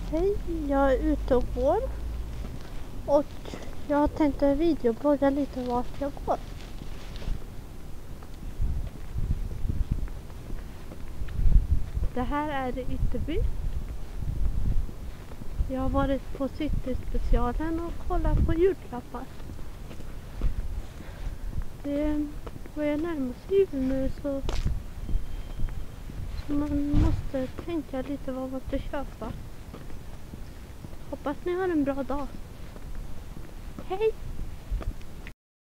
Hej, jag är ute och går och jag tänkte videoblogga lite vart jag går. Det här är Ytterby. Jag har varit på Cityspecialen och kollat på julklappar. Det börjar närma sig jul nu så man måste tänka lite vad man ska köpa. Hoppas ni har en bra dag. Hej!